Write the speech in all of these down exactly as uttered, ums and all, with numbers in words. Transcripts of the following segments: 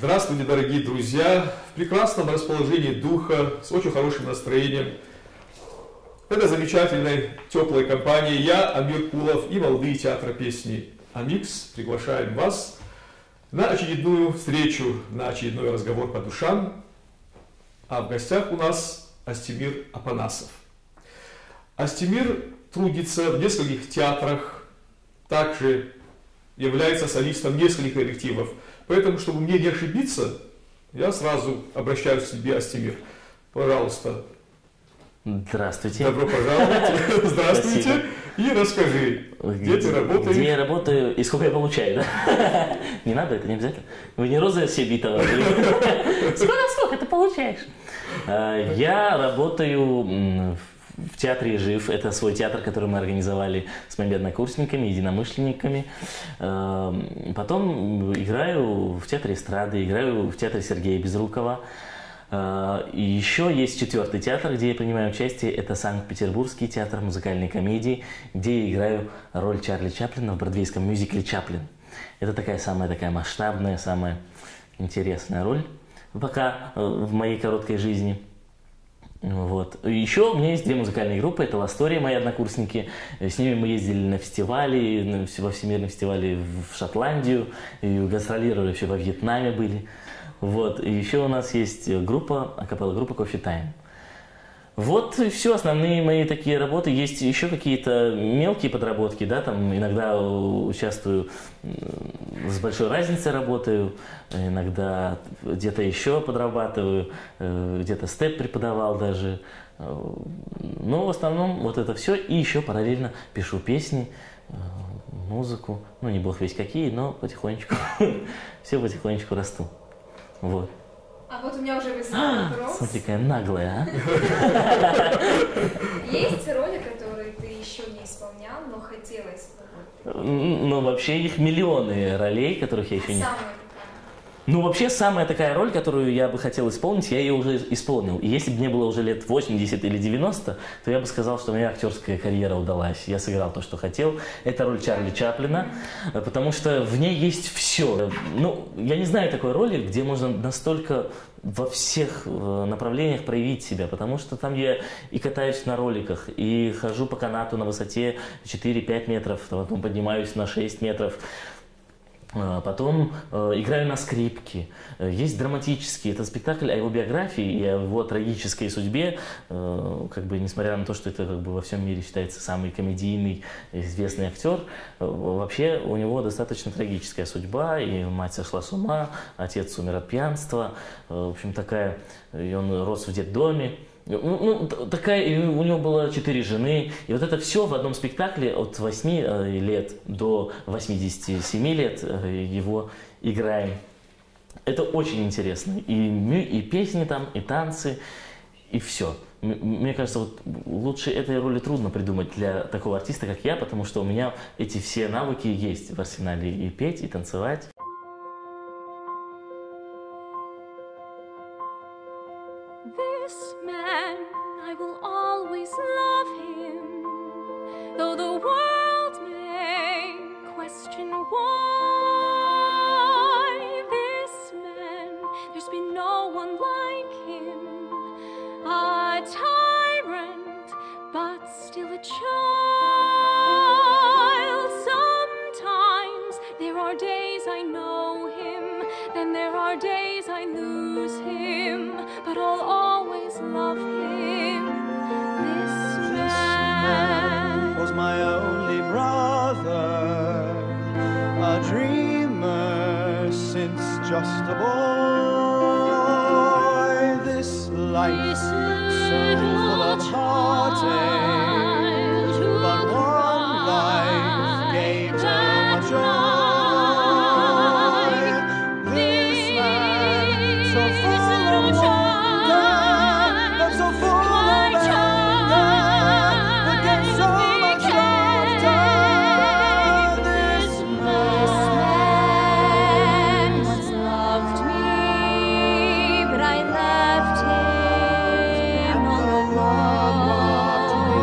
Здравствуйте, дорогие друзья! В прекрасном расположении духа, с очень хорошим настроением. Это замечательной, теплой компании. Я, Амир Кулов и молодые театра песни Амикс приглашаем вас на очередную встречу, на очередной разговор по душам. А в гостях у нас Астемир Апанасов. Астемир трудится в нескольких театрах, также является солистом нескольких коллективов. Поэтому, чтобы мне не ошибиться, я сразу обращаюсь к тебе, Астемир. Пожалуйста. Здравствуйте. Добро пожаловать. Здравствуйте. Спасибо. И расскажи, где, где ты работаешь? Где я работаю и сколько я получаю, да? Не надо, это не обязательно. Вы не Роза Себитова. Сколько, сколько ты получаешь? Я работаю в театре «Жив». Это свой театр, который мы организовали с моими однокурсниками, единомышленниками. Потом играю в театре эстрады, играю в театре Сергея Безрукова. И еще есть четвертый театр, где я принимаю участие. Это Санкт-Петербургский театр музыкальной комедии, где я играю роль Чарли Чаплина в бродвейском мюзикле «Чаплин». Это такая самая такая масштабная, самая интересная роль пока в моей короткой жизни. Вот. Еще у меня есть две музыкальные группы. Это «Ластория», мои однокурсники. С ними мы ездили на фестивали, во всемирном фестивале в Шотландию, и гастролировали вообще во Вьетнаме были. Вот. И еще у нас есть группа, акапелла группа «Coffee Time». Вот и все, основные мои такие работы. Есть еще какие-то мелкие подработки, да, там иногда участвую, с большой разницей работаю, иногда где-то еще подрабатываю, где-то степ преподавал даже. Но в основном вот это все. И еще параллельно пишу песни, музыку. Ну, не бог весь какие, но потихонечку, все потихонечку расту. Вот. А вот у меня уже возник вопрос. Смотри, какая наглая, а? Есть роли, которые ты еще не исполнял, но хотелось бы? Ну, вообще их миллионы ролей, которых я еще не... Самая такая. Ну, вообще, самая такая роль, которую я бы хотел исполнить, я ее уже исполнил. И если бы мне было уже лет восемьдесят или девяносто, то я бы сказал, что моя актерская карьера удалась. Я сыграл то, что хотел. Это роль Чарли Чаплина, потому что в ней есть все. Ну, я не знаю такой роли, где можно настолько во всех направлениях проявить себя, потому что там я и катаюсь на роликах, и хожу по канату на высоте четыре-пять метров, потом поднимаюсь на шесть метров. Потом э, играю на скрипке. Есть драматический. Это спектакль о его биографии и о его трагической судьбе. Э, как бы, несмотря на то, что это как бы, во всем мире считается самый комедийный, известный актер, э, вообще у него достаточно трагическая судьба. И мать сошла с ума, отец умер от пьянства. Э, в общем, такая... И он рос в детдоме. Ну, такая, у него было четыре жены, и вот это все в одном спектакле от восьми лет до восьмидесяти семи лет его играем. Это очень интересно. И, и песни там, и танцы, и все. Мне кажется, вот лучше этой роли трудно придумать для такого артиста, как я, потому что у меня эти все навыки есть в арсенале: и петь, и танцевать. This man, I will always love him, though the world may question why. This man, there's been no one like him, a tyrant, but still a child. Sometimes there are days I know him, then there are days I lose him, but I'll always love him. This man was my only brother, a dreamer since just a boy. This life so full of heartache, but one life gave so much joy. Loved me.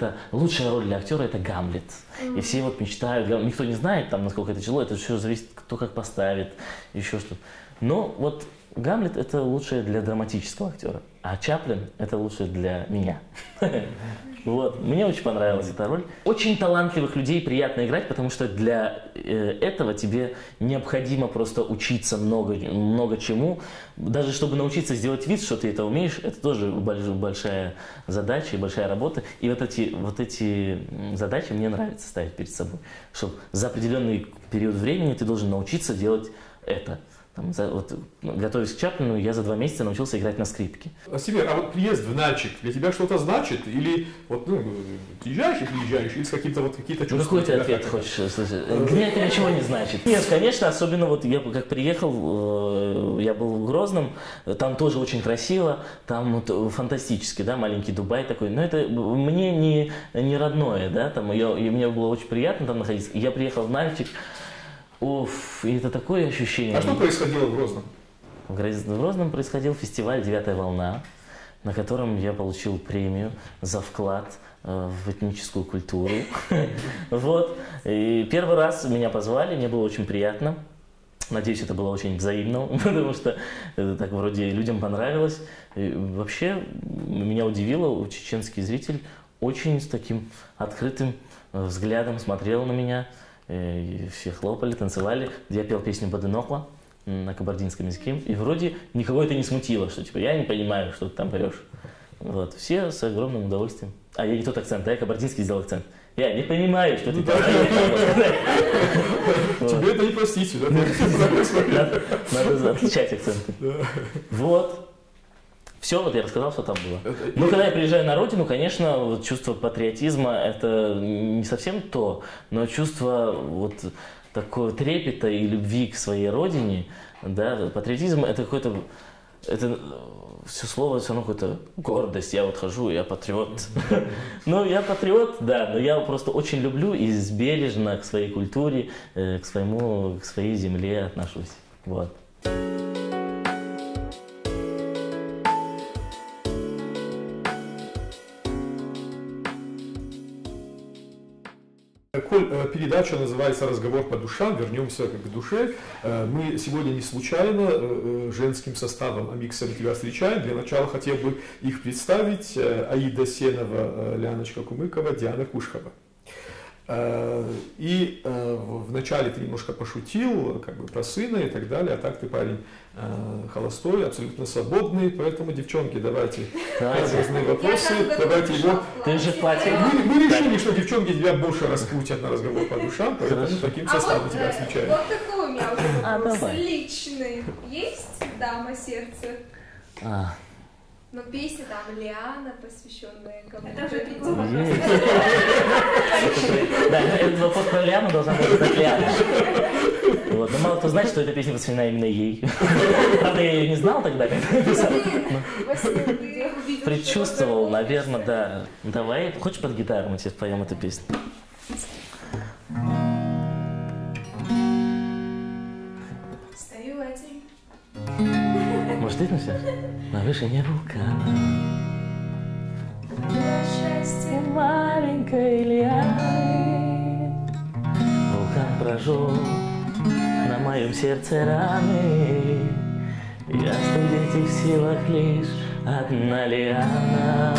это лучшая роль для актера — это Гамлет. И все вот мечтают, никто не знает, там, насколько это тяжело, это все зависит, кто как поставит, еще что-то. Но вот Гамлет — это лучшее для драматического актера, а Чаплин — это лучшее для меня. Вот. Мне очень понравилась эта роль. Очень талантливых людей приятно играть, потому что для э, этого тебе необходимо просто учиться много, много чему. Даже чтобы научиться сделать вид, что ты это умеешь, это тоже больш, большая задача и большая работа. И вот эти, вот эти задачи мне нравится ставить перед собой. Чтобы за определенный период времени ты должен научиться делать это. Там, за, вот, готовясь к Чаплину, я за два месяца научился играть на скрипке. Сибирь, а вот приезд в Нальчик для тебя что-то значит? Или вот, ну, приезжаешь и приезжаешь, или с каким-то вот какие-то чувства? Ну, какой ты ответ хочешь слышать? Для меня это ничего не значит. Нет, конечно, особенно вот я как приехал, я был в Грозном, там тоже очень красиво, там вот фантастически, да, маленький Дубай такой, но это мне не, не родное, да, там, я, и мне было очень приятно там находиться. Я приехал в Нальчик. Уф, и это такое ощущение. А что происходило в Грозном? В Грозном происходил фестиваль «Девятая волна», на котором я получил премию за вклад э, в этническую культуру. Вот. И первый раз меня позвали, мне было очень приятно. Надеюсь, это было очень взаимно, потому что так вроде людям понравилось. И вообще меня удивило, чеченский зритель очень с таким открытым взглядом смотрел на меня. И все хлопали, танцевали. Я пел песню «Бадынокла» на кабардинском языке. И вроде никого это не смутило, что типа я не понимаю, что ты там поешь. Вот. Все с огромным удовольствием. А я не тот акцент, да, я кабардинский сделал акцент. Я не понимаю, что ты там поешь. Тебе это не простительно. Надо отличать акценты. Вот. Все, вот я рассказал, что там было. Ну, когда я приезжаю на родину, конечно, вот чувство патриотизма — это не совсем то, но чувство вот такого трепета и любви к своей родине, да, патриотизм — это какой-то, это все слово все равно какая-то гордость. Я вот хожу, я патриот. Ну, я патриот, да, но я просто очень люблю и бережно к своей культуре, к своему, к своей земле отношусь. Вот. Коль передача называется «Разговор по душам», вернемся к душе. Мы сегодня не случайно женским составом Амиксом тебя встречаем. Для начала хотел бы их представить. Аида Сенова, Ляночка Кумыкова, Диана Кушхова. И вначале ты немножко пошутил как бы про сына и так далее, а так ты парень холостой, абсолютно свободный, поэтому, девчонки, давайте разные вопросы, давайте его... Ты же в платье. Мы, мы решили, что девчонки тебя больше раскрутят на разговор по душам, поэтому Хорошо. таким составом а вот, тебя встречаем. Вот такой у меня уже а, вопрос давай. личный. Есть «Дама сердца»? А. Но песня там Лиана, посвященная кому-то. Это Да, этот вопрос про Лиану должна быть Лиана. Вот. Но мало кто знает, что эта песня посвящена именно ей. Правда, я ее не знал тогда, когда написал. Предчувствовал, наверное, да. Давай, хочешь под гитару мы сейчас поем эту песню? Стою один. Может, ты начнешь? На вершине вулкана. На счастье Маленькой лианы вулкан прожег на моем сердце раны. Я студить в силах лишь одна лиана.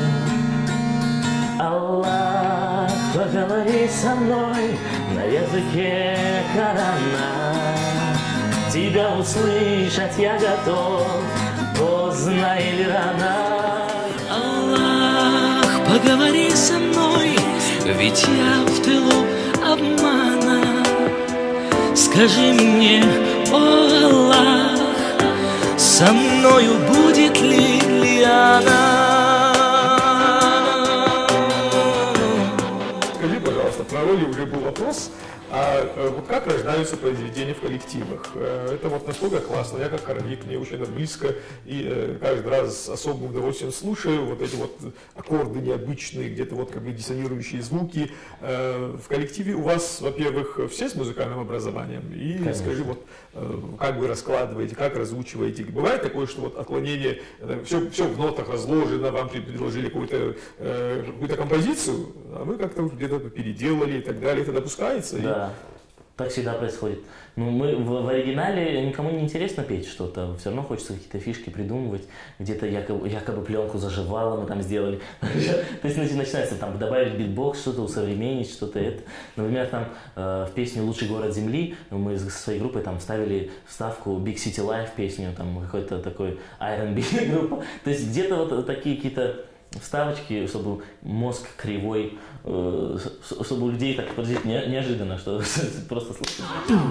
Аллах, поговори со мной на языке Корана. Тебя услышать я готов, поздно или рано. Аллах, поговори со мной, ведь я в тылу обмана. Скажи мне, о Аллах, со мною будет ли Лиана? Скажи, пожалуйста, про роли уже был вопрос. А вот как рождаются произведения в коллективах? Это вот настолько классно. Я как хоровик, мне очень это близко. И каждый раз с особым удовольствием слушаю вот эти вот аккорды необычные, где-то вот как бы диссонирующие звуки. В коллективе у вас, во-первых, все с музыкальным образованием? И Конечно. Скажи, вот как вы раскладываете, как разучиваете? Бывает такое, что вот отклонение, все, все в нотах разложено, вам предложили какую-то, какую-то композицию, а вы как-то где-то переделали и так далее, это допускается? Да, так всегда происходит. Ну, мы в, в оригинале никому не интересно петь что-то, все равно хочется какие-то фишки придумывать, где-то якобы, якобы пленку заживало мы там сделали. То есть начинается там добавить битбокс, что-то усовременить, что-то это. Например, там в песню «Лучший город Земли» мы со своей группой там вставили вставку Big City Life песню, там какой-то такой ар энд би группа. То есть где-то вот такие какие-то вставочки, чтобы мозг кривой, э, чтобы у людей так подождите, не, неожиданно, что просто слышно.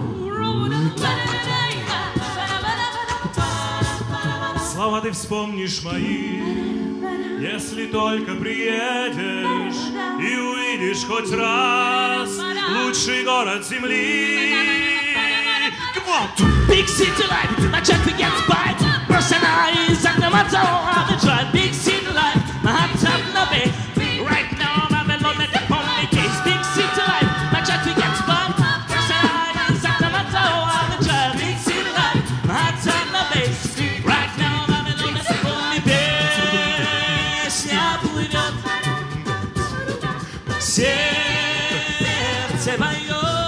Слова ты вспомнишь мои, если только приедешь и увидишь хоть раз лучший город земли. Big city life, начать get by. Бросена из окна мотора, drive big city life. My heart's up на бей. Right now I'm alone at the only case. Big city life, начать get by. Бросена из окна мотора, drive big city life. My heart's up на бей. Right now I'm alone at the only case. Песня плывет, сердце поет.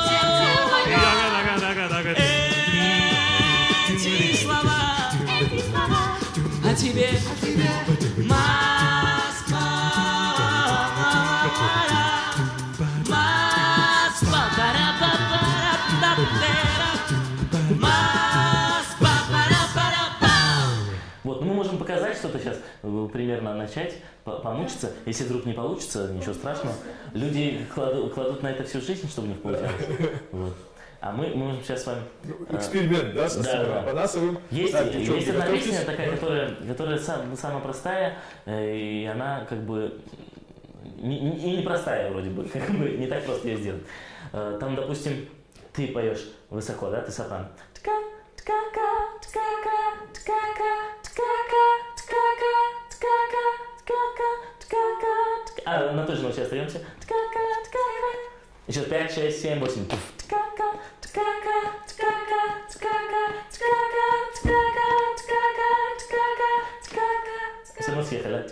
А тебе, а тебе Москва, Москва, вот, ну мы можем показать что-то сейчас, примерно начать, помучиться. Если вдруг не получится, ничего страшного. Люди кладут, кладут на это всю жизнь, чтобы не получалось. Вот. А мы, мы можем сейчас с вами... Эксперимент, да, со да, Апанасовым. Есть, Так, есть одна песня такая, которая, которая сам, самая простая, и она как бы не, не, не простая вроде бы, как бы не так просто ее сделать. Там, допустим, ты поешь высоко, да, ты сопрано. А на той же ноте остаемся. Еще пять, шесть, семь, восемь. Все равно съехали.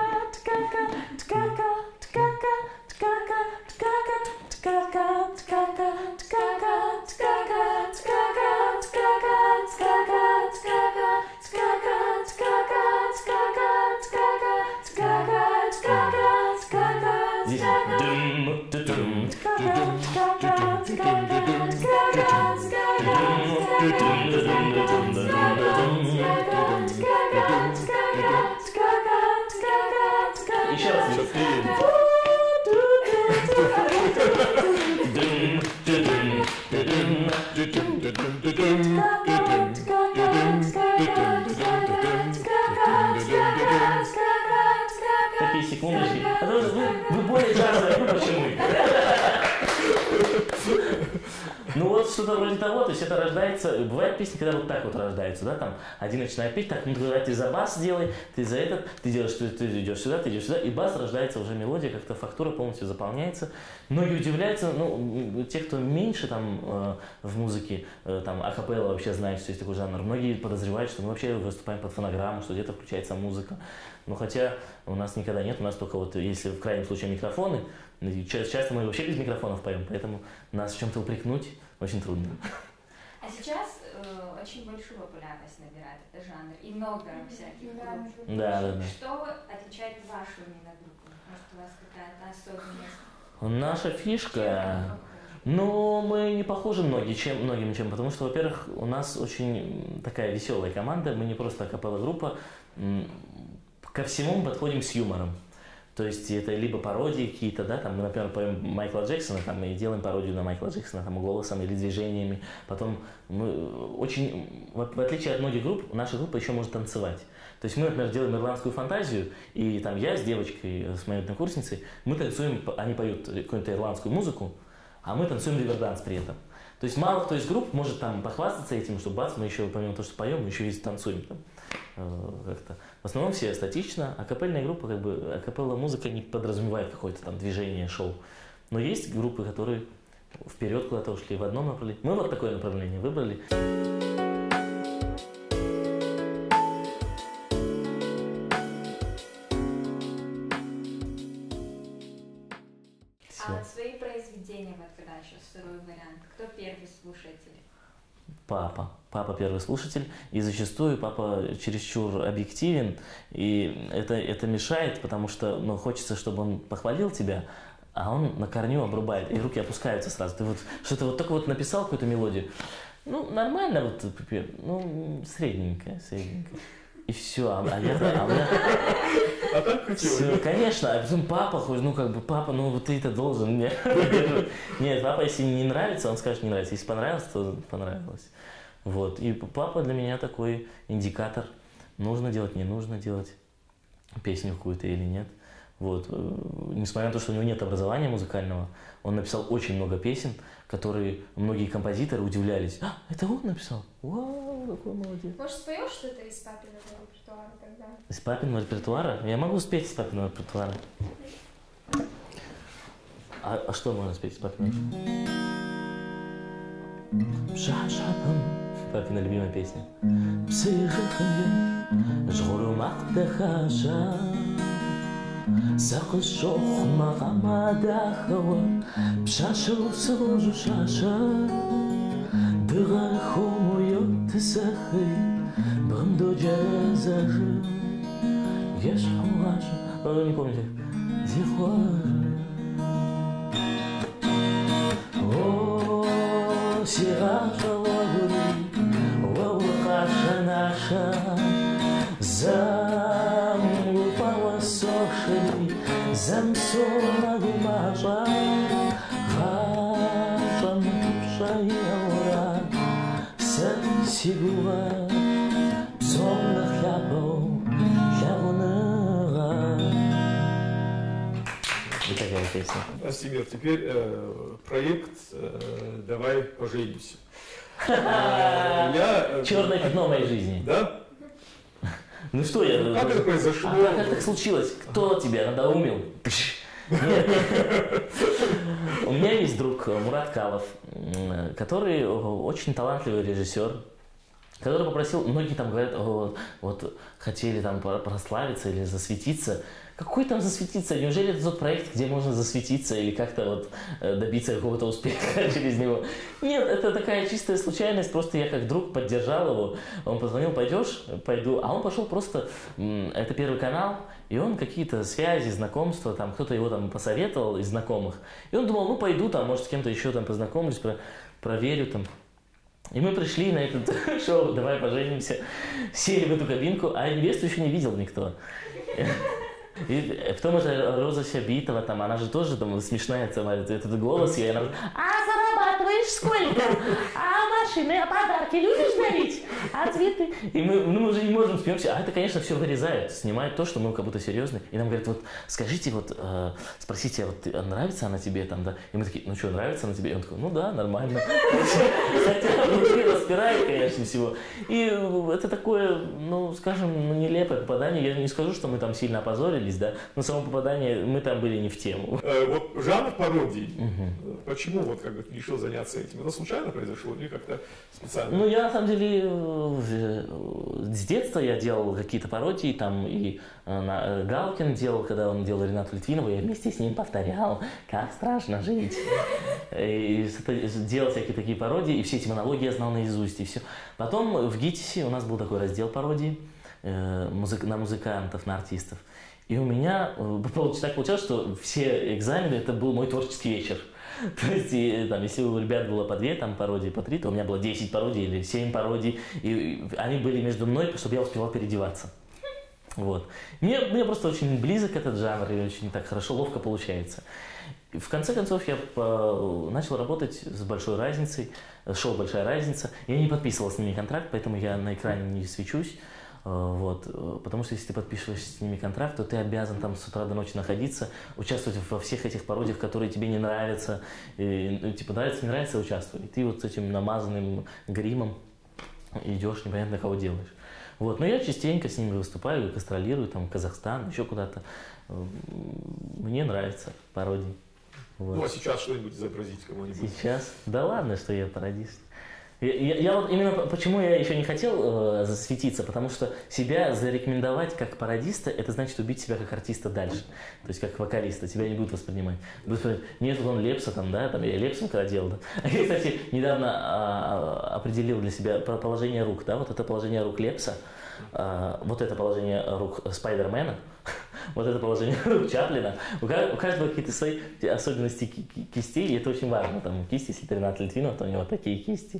Еще раз. Такие секундочки. А то вы, вы более джазовые, ну почему? Ну вот что-то вроде того, то есть это рождается, бывают песни, когда вот так вот рождаются, да, там один начинает петь, так, ну тогда ты за бас делай, ты за этот, ты делаешь, ты, ты идешь сюда, ты идешь сюда, и бас рождается уже мелодия, как-то фактура полностью заполняется. Многие удивляются, ну, те, кто меньше там э, в музыке, э, там, акапелла вообще знает, что есть такой жанр, многие подозревают, что мы вообще выступаем под фонограмму, что где-то включается музыка. Но хотя у нас никогда нет, у нас только вот, если в крайнем случае микрофоны, часто мы вообще без микрофонов поем, поэтому нас в чем-то упрекнуть очень трудно. А сейчас э, очень большую популярность набирает этот жанр, и много всяких групп. Да, да, да. Что отличает вашу именно группу? Может, у вас какая-то особенность? Наша фишка... Ну, мы не похожи многие, чем, многим чем, потому что, во-первых, у нас очень такая веселая команда, мы не просто акапелла группа, ко всему мы подходим с юмором. То есть это либо пародии какие-то, да, там мы, например, поем Майкла Джексона, там, и делаем пародию на Майкла Джексона, там, голосом или движениями. Потом мы очень, в, в отличие от многих групп, наша группа еще может танцевать. То есть мы, например, делаем ирландскую фантазию, и там я с девочкой, с моей однокурсницей, мы танцуем, они поют какую-то ирландскую музыку, а мы танцуем риверданс при этом. То есть мало кто из групп может там похвастаться этим, что бац, мы еще помимо того, что поем, мы еще и танцуем там, э, как-то. В основном все статично, а капельная группа, как бы, акапелла музыка не подразумевает какое-то там движение, шоу. Но есть группы, которые вперед куда-то ушли в одном направлении. Мы вот такое направление выбрали. А свои произведения, вот когда еще сырой вариант, кто первый слушатель? Папа. Папа первый слушатель, и зачастую папа чересчур объективен, и это, это мешает, потому что ну, хочется, чтобы он похвалил тебя, а он на корню обрубает, и руки опускаются сразу. Ты вот что-то вот только вот написал какую-то мелодию, ну, нормально, вот, ну, средненькая, средненькая. И все, а, а я... А, меня... а так хотел? Конечно, а потом папа, ну как бы, папа, ну вот ты это должен. Нет, нет, папа, если не нравится, он скажет не нравится. Если понравилось, то понравилось. Вот, и папа для меня такой индикатор. Нужно делать, не нужно делать песню какую-то или нет. Вот. Несмотря на то, что у него нет образования музыкального, он написал очень много песен, которые многие композиторы удивлялись. А, это он написал? Вау, какой молодец. Может, споешь что-то из папиного репертуара тогда? Из папиного репертуара? Я могу спеть из папиного репертуара. А, а что можно спеть из папиного? Папина любимая песня. Сақыз жоқ маған дахауа Пшашыл сылжу шаша Дыға хумуё тысахы Бымдо джазажы Еш хуажы Не помните Зихуажы О, сиража лагури Вауахаша наша Заму павасоши Замсона гумажа Гажан шаяура Сансигува Псомна хлябо Хлябонера. И такая песня. Астемир, теперь э, проект э, «Давай поженимся». Я... Черное пятно моей жизни. Да? Ну что я... Как это произошло? А как так случилось? Кто тебя надоумил? Нет. У меня есть друг Мурат Калов, который очень талантливый режиссер, который попросил, многие там говорят, о, вот хотели там прославиться или засветиться. Какой там засветиться? Неужели это тот проект, где можно засветиться или как-то вот добиться какого-то успеха через него? Нет, это такая чистая случайность, просто я как друг поддержал его. Он позвонил, пойдешь? Пойду. А он пошел просто, это Первый канал, и он какие-то связи, знакомства, там кто-то его там посоветовал из знакомых. И он думал, ну пойду там, может с кем-то еще там познакомлюсь, про, проверю там. И мы пришли на это шоу «Давай поженимся», сели в эту кабинку, а невесту еще не видел никто. И потом это Роза Сябитова, там, она же тоже там смешная, там, этот голос, и она говорит, а зарабатываешь сколько? А машины, а подарки любишь дарить? А цветы? И мы, ну, мы уже не можем смеемся, а это, конечно, все вырезают, снимают то, что мы как будто серьезные. И нам говорят, вот скажите, вот, э, спросите, вот нравится она тебе там, да? И мы такие, ну что, нравится она тебе? И он такой, ну да, нормально. Хотя внутри распирает, конечно, всего. И это такое, ну, скажем, нелепое попадание. Я не скажу, что мы там сильно опозорились, да, но само попадание, мы там были не в тему. Э, вот жанр пародий. Угу. Почему вот как бы решил заняться этим? Это случайно произошло или как-то специально? Ну, я на самом деле с детства я делал какие-то пародии, там и Галкин делал, когда он делал Ренату Литвинову, я вместе с ним повторял, как страшно жить. И делал всякие такие пародии, и все эти монологи я знал наизусть, и все. Потом в ГИТИСе у нас был такой раздел пародии на музыкантов, на артистов. И у меня так получалось, что все экзамены это был мой творческий вечер. То есть, и, там, если у ребят было по две там, пародии, по три, то у меня было десять пародий или семь пародий. И, и они были между мной, чтобы я успевал переодеваться. Вот. Мне, мне просто очень близок этот жанр, и очень так хорошо, ловко получается. И в конце концов, я по, начал работать с большой разницей, шоу «Большая разница». Я не подписывал с ними контракт, поэтому я на экране не свечусь. Вот. Потому что если ты подписываешь с ними контракт, то ты обязан там с утра до ночи находиться, участвовать во всех этих пародиях, которые тебе не нравятся. И, ну, типа, нравится, не нравится, участвуй. И ты вот с этим намазанным гримом идешь, непонятно кого делаешь. Вот. Но я частенько с ними выступаю, гастролирую, там, Казахстан, еще куда-то. Мне нравится пародии. Вот. Ну а сейчас что-нибудь изобразить кому-нибудь? Сейчас? Да ладно, что я пародист. Я, я, я вот именно почему я еще не хотел э, засветиться, потому что себя зарекомендовать как пародиста, это значит убить себя как артиста дальше. То есть как вокалиста, тебя не будут воспринимать. Будут сказать, нет, вот он Лепса там, да, там я Лепсом когда делал, да. А я, кстати, недавно а, определил для себя положение рук, да, вот это положение рук Лепса, а, вот это положение рук Спайдермена, вот это положение рук Чаплина. У каждого какие-то свои особенности кистей, и это очень важно. Там кисти, если ты Ренат Литвинов, то у него такие кисти.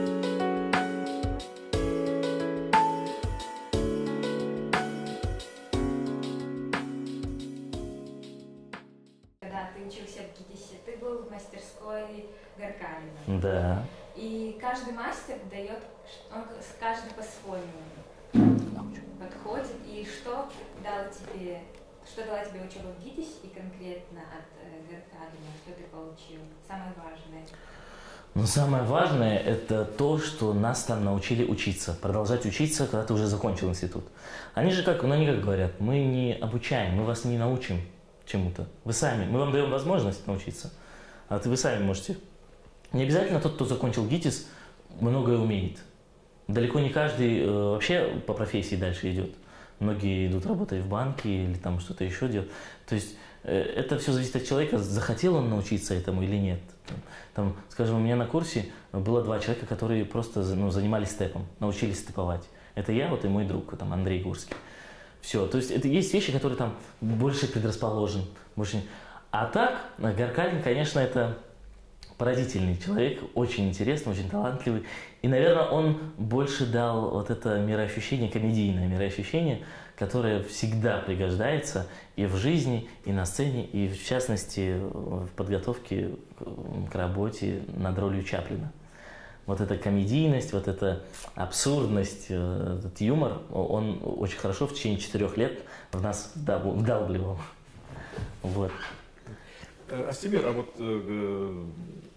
Когда ты учился в ГИТИСе, ты был в мастерской Гаркалина. Да. И каждый мастер дает, он каждый по-своему подходит. И что дало тебе, что дала тебе учеба в ГИТИСе и конкретно от э, Гаркалина, что ты получил? Самое важное. Но самое важное – это то, что нас там научили учиться, продолжать учиться, когда ты уже закончил институт. Они же как, ну они как говорят, мы не обучаем, мы вас не научим чему-то. Вы сами, мы вам даем возможность научиться, а вы сами можете. Не обязательно тот, кто закончил ГИТИС, многое умеет. Далеко не каждый э, вообще по профессии дальше идет. Многие идут работать в банке или там что-то еще делать. То есть э, это все зависит от человека, захотел он научиться этому или нет. Там, скажем, у меня на курсе было два человека, которые просто ну, занимались степом, научились степовать. Это я вот и мой друг, там, Андрей Гурский. Все, то есть это есть вещи, которые там больше предрасположен. Больше... А так, Гаркалин, конечно, это поразительный человек, очень интересный, очень талантливый. И, наверное, он больше дал вот это мироощущение, комедийное мироощущение, которое всегда пригождается и в жизни, и на сцене, и в частности в подготовке к работе над ролью Чаплина. Вот эта комедийность, вот эта абсурдность, этот юмор, он очень хорошо в течение четырех лет в нас вдалбливал. Вот. Астемир, а вот э,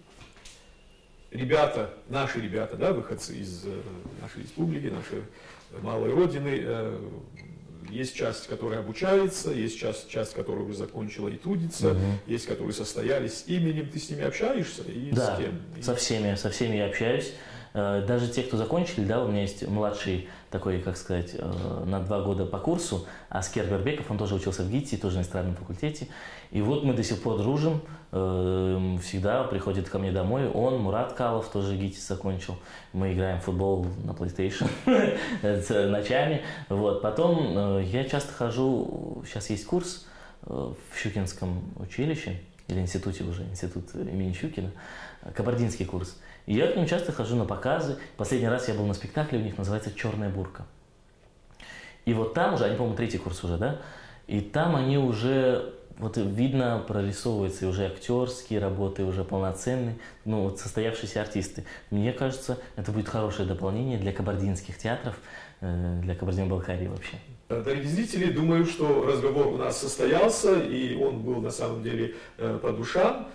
ребята, наши ребята, да, выходцы из э, нашей республики, нашей малой родины, э, есть часть, которая обучается, есть часть, часть, которая уже закончила и трудится, угу. Есть, которые состоялись с именем. Ты с ними общаешься? И да, с кем? со всеми, со всеми я общаюсь. Даже те, кто закончили, да, у меня есть младший такой, как сказать, на два года по курсу, Аскер Бербеков, он тоже учился в ГИТИСе, тоже на эстрадном факультете. И вот мы до сих пор дружим, всегда приходит ко мне домой. Он, Мурат Калов, тоже ГИТИС закончил. Мы играем в футбол на PlayStation ночами. Вот. Потом я часто хожу, сейчас есть курс в Щукинском училище, или институте уже, институт имени Щукина, кабардинский курс. И я к ним часто хожу на показы. Последний раз я был на спектакле у них, называется «Черная бурка». И вот там уже, они, по-моему, третий курс уже, да? И там они уже, вот видно, прорисовываются и уже актерские работы, уже полноценные, ну, вот состоявшиеся артисты. Мне кажется, это будет хорошее дополнение для кабардинских театров, для Кабардино-Балкарии вообще. Дорогие зрители, думаю, что разговор у нас состоялся, и он был на самом деле по душам.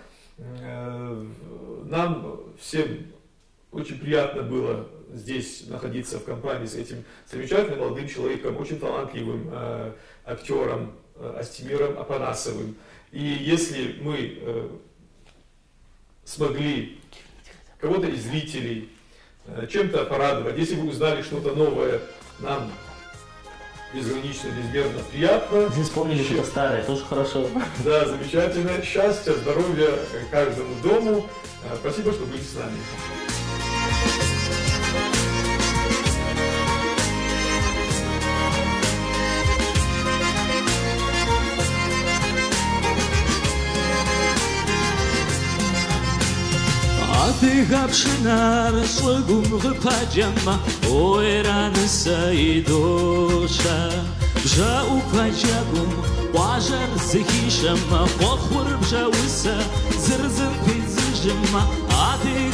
Нам всем очень приятно было здесь находиться в компании с этим замечательным молодым человеком, очень талантливым э, актером э, Астемиром Апанасовым. И если мы э, смогли кого-то из зрителей э, чем-то порадовать, если вы узнали что-то новое, нам безгранично, безмерно приятно. Если вспомнили что-то старое, тоже хорошо. Да, замечательно. Счастья, здоровья каждому дому. Спасибо, что были с нами. Ատիգապ շնար սլգում ղպաջամա Ոյրանը սայդոշա Բժա ու պաջագում Պաժար զիհիշամա Պոխուր բժա ուսա Զրզր պիզիժամա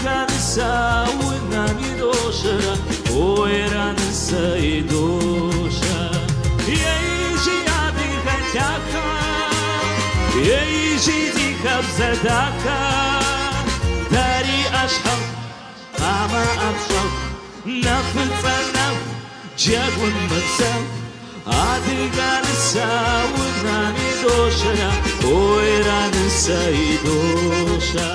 Ատիգան սա Ունանի դոշրա Ոյրանը սայդոշա צדקה, דרי אשחר, אמה אבשר, נפץ ענב, ג'גון מצב, עדיגה נסה, ונני דושה, אוי רנסה ידושה.